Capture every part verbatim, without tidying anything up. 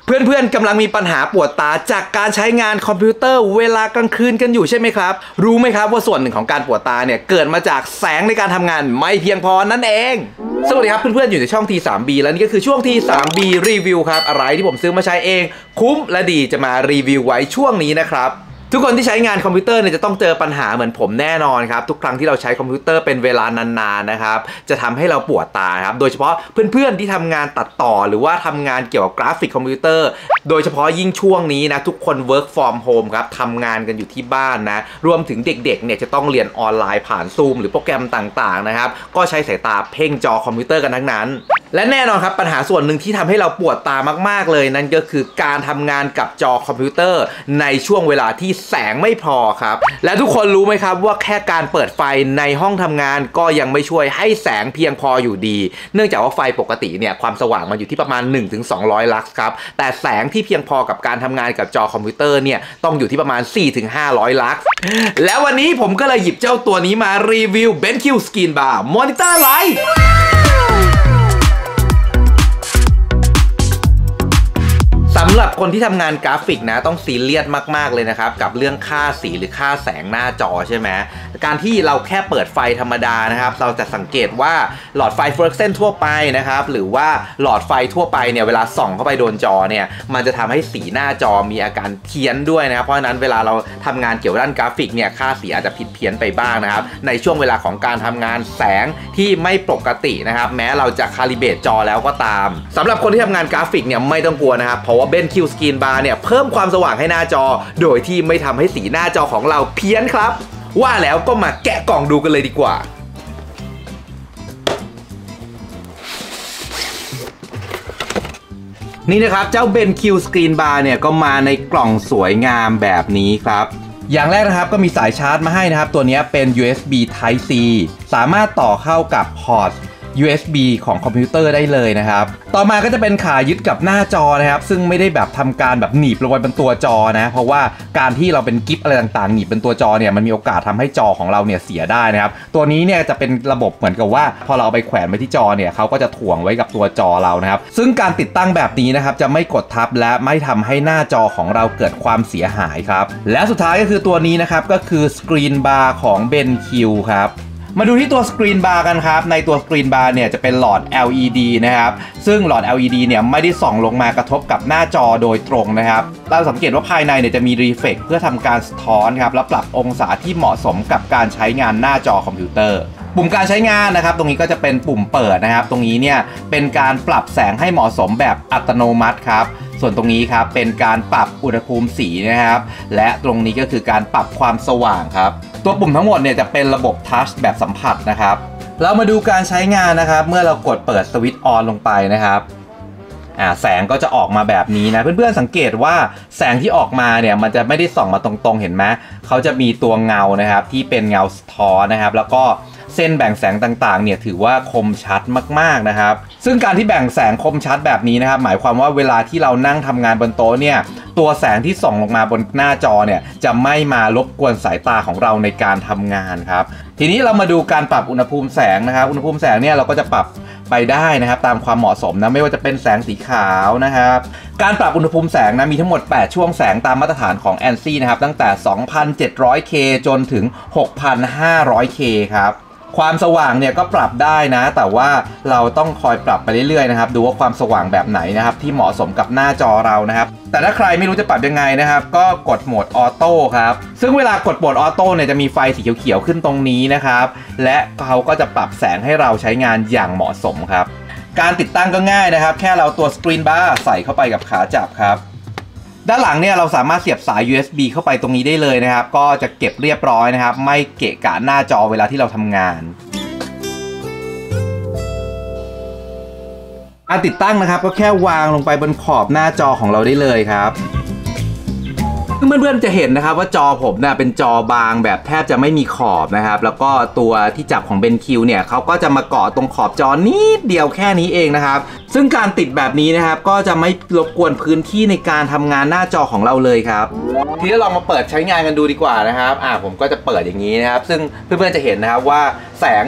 เพื่อนๆกำลังมีปัญหาปวดตาจากการใช้งานคอมพิวเตอร์เวลากลางคืนกันอยู่ใช่ไหมครับรู้ไหมครับว่าส่วนหนึ่งของการปวดตาเนี่ยเกิดมาจากแสงในการทำงานไม่เพียงพอนั่นเองสวัสดีครับเพื่อนๆอยู่ในช่อง ที ทรี บี แล้วนี่ก็คือช่วง ที ทรี บี รีวิวครับอะไรที่ผมซื้อมาใช้เองคุ้มและดีจะมารีวิวไว้ช่วงนี้นะครับทุกคนที่ใช้งานคอมพิวเตอร์เนี่ยจะต้องเจอปัญหาเหมือนผมแน่นอนครับทุกครั้งที่เราใช้คอมพิวเตอร์เป็นเวลานานๆนะครับจะทำให้เราปวดตาครับโดยเฉพาะเพื่อนๆที่ทำงานตัดต่อหรือว่าทำงานเกี่ยวกับกราฟิกคอมพิวเตอร์โดยเฉพาะยิ่งช่วงนี้นะทุกคน work from home ครับทำงานกันอยู่ที่บ้านนะรวมถึงเด็กๆเนี่ยจะต้องเรียนออนไลน์ผ่านซูมหรือโปรแกรมต่างๆนะครับก็ใช้สายตาเพ่งจอคอมพิวเตอร์กันทั้งนั้นและแน่นอนครับปัญหาส่วนหนึ่งที่ทำให้เราปวดตามากๆเลยนั่นก็คือการทำงานกับจอคอมพิวเตอร์ในช่วงเวลาที่แสงไม่พอครับและทุกคนรู้ไหมครับว่าแค่การเปิดไฟในห้องทำงานก็ยังไม่ช่วยให้แสงเพียงพออยู่ดีเนื่องจากว่าไฟปกติเนี่ยความสว่างมันอยู่ที่ประมาณ หนึ่งถึงสองร้อย ลักซ์ครับแต่แสงที่เพียงพอกับการทำงานกับจอคอมพิวเตอร์เนี่ยต้องอยู่ที่ประมาณ สี่ถึงห้าร้อย ลักซ์แล้ววันนี้ผมก็เลยหยิบเจ้าตัวนี้มารีวิว BenQ Screen Bar Monitor Liteสำหรับคนที่ทำงานกราฟิกนะต้องซีเรียสมากๆเลยนะครับกับเรื่องค่าสีหรือค่าแสงหน้าจอใช่ไหมการที่เราแค่เปิดไฟธรรมดานะครับเราจะสังเกตว่าหลอดไฟฟลูออเรสเซนต์ทั่วไปนะครับหรือว่าหลอดไฟทั่วไปเนี่ยเวลาส่องเข้าไปโดนจอเนี่ยมันจะทำให้สีหน้าจอมีอาการเพี้ยนด้วยนะครับเพราะฉะนั้นเวลาเราทำงานเกี่ยวกับด้านกราฟิกเนี่ยค่าสีอาจจะผิดเพี้ยนไปบ้างนะครับในช่วงเวลาของการทำงานแสงที่ไม่ปกตินะครับแม้เราจะคาลิเบรตจอแล้วก็ตามสำหรับคนที่ทำงานกราฟิกเนี่ยไม่ต้องกลัวนะครับเพราะว่าBenQ Screen Bar เนี่ยเพิ่มความสว่างให้หน้าจอโดยที่ไม่ทำให้สีหน้าจอของเราเพี้ยนครับว่าแล้วก็มาแกะกล่องดูกันเลยดีกว่านี่นะครับเจ้า BenQ Screen Bar เนี่ยก็มาในกล่องสวยงามแบบนี้ครับอย่างแรกนะครับก็มีสายชาร์จมาให้นะครับตัวนี้เป็น ยู เอส บี Type C สามารถต่อเข้ากับพอร์ตยู เอส บี ของคอมพิวเตอร์ได้เลยนะครับต่อมาก็จะเป็นขายึดกับหน้าจอนะครับซึ่งไม่ได้แบบทำการแบบหนีบลงไปบนตัวจอนะเพราะว่าการที่เราเป็นกิฟอะไรต่างๆหนีบเป็นตัวจอเนี่ยมันมีโอกาสทำให้จอของเราเนี่ยเสียได้นะครับตัวนี้เนี่ยจะเป็นระบบเหมือนกับว่าพอเราเอาไปแขวนไว้ที่จอเนี่ยเขาก็จะถ่วงไว้กับตัวจอเรานะครับซึ่งการติดตั้งแบบนี้นะครับจะไม่กดทับและไม่ทำให้หน้าจอของเราเกิดความเสียหายครับและสุดท้ายก็คือตัวนี้นะครับก็คือ Screen Bar ของ BenQ ครับมาดูที่ตัวสกรีนบาร์กันครับในตัวสกรีนบาร์เนี่ยจะเป็นหลอด แอล อี ดี นะครับซึ่งหลอด แอล อี ดี เนี่ยไม่ได้ส่องลงมากระทบกับหน้าจอโดยตรงนะครับเราสังเกตว่าภายในเนี่ยจะมีรีเฟล็กเพื่อทำการสะท้อนครับและปรับองศาที่เหมาะสมกับการใช้งานหน้าจอคอมพิวเตอร์ปุ่มการใช้งานนะครับตรงนี้ก็จะเป็นปุ่มเปิดนะครับตรงนี้เนี่ยเป็นการปรับแสงให้เหมาะสมแบบอัตโนมัติครับส่วนตรงนี้ครับเป็นการปรับอุณหภูมิสีนะครับและตรงนี้ก็คือการปรับความสว่างครับตัวปุ่มทั้งหมดเนี่ยจะเป็นระบบทัชแบบสัมผัสนะครับเรามาดูการใช้งานนะครับเมื่อเรากดเปิดสวิตช์ออนลงไปนะครับอ่าแสงก็จะออกมาแบบนี้นะเพื่อนๆสังเกตว่าแสงที่ออกมาเนี่ยมันจะไม่ได้ส่องมาตรงๆเห็นไหมเขาจะมีตัวเงานะครับที่เป็นเงาสะท้อนนะครับแล้วก็เส้นแบ่งแสงต่างๆเนี่ยถือว่าคมชัดมากๆนะครับซึ่งการที่แบ่งแสงคมชัดแบบนี้นะครับหมายความว่าเวลาที่เรานั่งทำงานบนโต๊ะเนี่ยตัวแสงที่ส่องลงมาบนหน้าจอเนี่ยจะไม่มารบกวนสายตาของเราในการทำงานครับทีนี้เรามาดูการปรับอุณหภูมิแสงนะครับอุณหภูมิแสงเนี่ยเราก็จะปรับไปได้นะครับตามความเหมาะสมนะไม่ว่าจะเป็นแสงสีขาวนะครับการปรับอุณหภูมิแสงนะมีทั้งหมดแปดช่วงแสงตามมาตรฐานของ แอนซี่ นะครับตั้งแต่ สองพันเจ็ดร้อยเค จนถึง หกพันห้าร้อยเค ครับความสว่างเนี่ยก็ปรับได้นะแต่ว่าเราต้องคอยปรับไปเรื่อยๆนะครับดูว่าความสว่างแบบไหนนะครับที่เหมาะสมกับหน้าจอเรานะครับแต่ถ้าใครไม่รู้จะปรับยังไงนะครับก็กดโหมดออโต้ครับซึ่งเวลากดโหมดออโต้เนี่ยจะมีไฟสีเขียวๆขึ้นตรงนี้นะครับและเขาก็จะปรับแสงให้เราใช้งานอย่างเหมาะสมครับการติดตั้งก็ง่ายนะครับแค่เราตัวสกรีนบาร์ใส่เข้าไปกับขาจับครับด้านหลังเนี่ยเราสามารถเสียบสาย ยู เอส บี เข้าไปตรงนี้ได้เลยนะครับก็จะเก็บเรียบร้อยนะครับไม่เกะกะหน้าจอเวลาที่เราทำงานการติดตั้งนะครับก็แค่วางลงไปบนขอบหน้าจอของเราได้เลยครับเพื่อนๆจะเห็นนะครับว่าจอผมเนี่ยเป็นจอบางแบบแทบจะไม่มีขอบนะครับแล้วก็ตัวที่จับของ BenQ เนี่ยเขาก็จะมาเกาะตรงขอบจอนิดเดียวแค่นี้เองนะครับซึ่งการติดแบบนี้นะครับก็จะไม่รบกวนพื้นที่ในการทำงานหน้าจอของเราเลยครับทีนี้ลองมาเปิดใช้งานกันดูดีกว่านะครับอ่าผมก็จะเปิดอย่างนี้นะครับซึ่งเพื่อนๆจะเห็นนะครับว่าแสงเนี่ย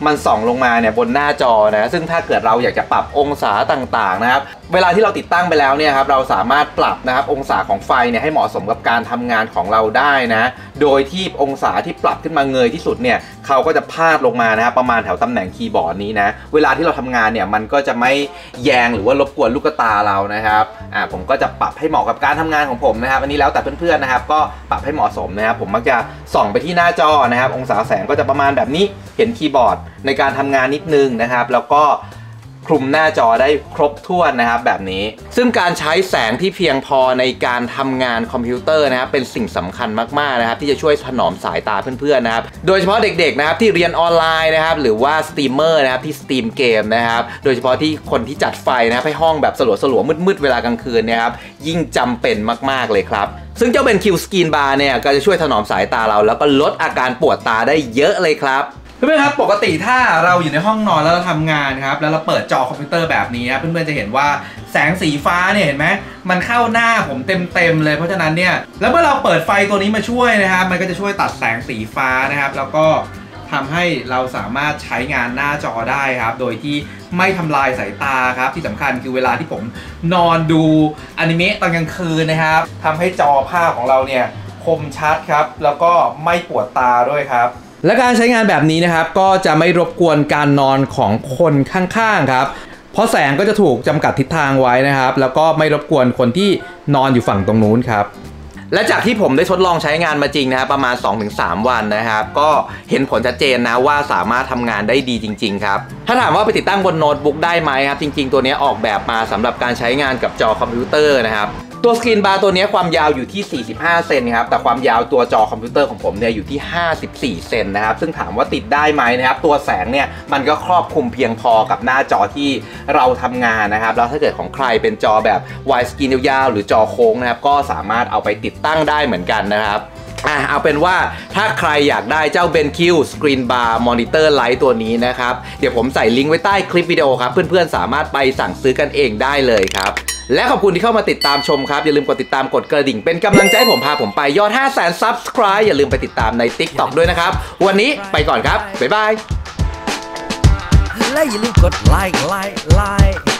มันส่องลงมาเนี่ยบนหน้าจอนะซึ่งถ้าเกิดเราอยากจะปรับองศาต่างๆนะครับเวลาที่เราติดตั้งไปแล้วเนี่ยครับเราสามารถปรับนะครับองศาของไฟเนี่ยให้เหมาะสมกับการทำงานของเราได้นะโดยที่องศาที่ปรับขึ้นมาเงยที่สุดเนี่ยเขาก็จะพาดลงมานะครับประมาณแถวตำแหน่งคีย์บอร์ดนี้นะเวลาที่เราทำงานเนี่ยมันก็จะไม่แยงหรือว่ารบกวนลูกตาเรานะครับอ่าผมก็จะปรับให้เหมาะกับการทำงานของผมนะครับอันนี้แล้วแต่เพื่อนๆนะครับก็ปรับให้เหมาะสมนะครับผมมักจะส่องไปที่หน้าจอนะครับองศาแสงก็จะประมาณแบบนี้เห็นคีย์บอร์ดในการทำงานนิดนึงนะครับแล้วก็คลุมหน้าจอได้ครบถ้วนนะครับแบบนี้ซึ่งการใช้แสงที่เพียงพอในการทำงานคอมพิวเตอร์นะครับเป็นสิ่งสำคัญมากๆนะครับที่จะช่วยถนอมสายตาเพื่อนๆนะครับโดยเฉพาะเด็กๆนะครับที่เรียนออนไลน์นะครับหรือว่าสตรีมเมอร์นะครับที่สตรีมเกมนะครับโดยเฉพาะที่คนที่จัดไฟนะครับให้ห้องแบบสลัวๆมืดๆเวลากลางคืนเนี่ยครับยิ่งจำเป็นมากๆเลยครับซึ่งเจ้าเป็น คิว Screen Bar เนี่ยก็จะช่วยถนอมสายตาเราแล้วก็ลดอาการปวดตาได้เยอะเลยครับเพื่อนๆครับปกติถ้าเราอยู่ในห้องนอนแล้วเราทำงานครับแล้วเราเปิดจอคอมพิวเตอร์แบบนี้นะเพื่อนๆจะเห็นว่าแสงสีฟ้าเนี่ยเห็นไหมมันเข้าหน้าผมเต็มๆเลยเพราะฉะนั้นเนี่ยแล้วเมื่อเราเปิดไฟตัวนี้มาช่วยนะครับมันก็จะช่วยตัดแสงสีฟ้านะครับแล้วก็ทำให้เราสามารถใช้งานหน้าจอได้ครับโดยที่ไม่ทำลายสายตาครับที่สำคัญคือเวลาที่ผมนอนดูอนิเมะตอนกลางคืนนะครับทำให้จอภาพของเราเนี่ยคมชัดครับแล้วก็ไม่ปวดตาด้วยครับและการใช้งานแบบนี้นะครับก็จะไม่รบกวนการนอนของคนข้างๆครับเพราะแสงก็จะถูกจำกัดทิศทางไว้นะครับแล้วก็ไม่รบกวนคนที่นอนอยู่ฝั่งตรงนู้นครับและจากที่ผมได้ทดลองใช้งานมาจริงนะครับประมาณ สองถึงสาม วันนะครับก็เห็นผลชัดเจนนะว่าสามารถทำงานได้ดีจริงๆครับถ้าถามว่าไปติดตั้งบนโน้ตบุ๊กได้ไหมครับจริงๆตัวนี้ออกแบบมาสำหรับการใช้งานกับจอคอมพิวเตอร์นะครับตัวสกรีนบาร์ตัวนี้ความยาวอยู่ที่สี่สิบห้าเซนครับแต่ความยาวตัวจอคอมพิวเตอร์ของผมเนี่ยอยู่ที่ห้าสิบสี่เซนนะครับซึ่งถามว่าติดได้ไหมนะครับตัวแสงเนี่ยมันก็ครอบคลุมเพียงพอกับหน้าจอที่เราทำงานนะครับแล้วถ้าเกิดของใครเป็นจอแบบ Wide Screen ยาวๆหรือจอโค้งนะครับก็สามารถเอาไปติดตั้งได้เหมือนกันนะครับอ่ะเอาเป็นว่าถ้าใครอยากได้เจ้า BenQ Screen Bar Monitor Lite ตัวนี้นะครับเดี๋ยวผมใส่ลิงก์ไว้ใต้คลิปวิดีโอครับเพื่อนๆสามารถไปสั่งซื้อกันเองได้เลยครับและขอบคุณที่เข้ามาติดตามชมครับอย่าลืมกดติดตามกดกระดิ่งเป็นกำลังใจให้ผมพาผมไปยอด ห้าแสน ซับสไครบ์ อย่าลืมไปติดตามใน ติ๊กต็อก ด้วยนะครับวันนี้ไปก่อนครับบ๊ายบายและอย่าลืมกดไลค์ไลค์ไลค์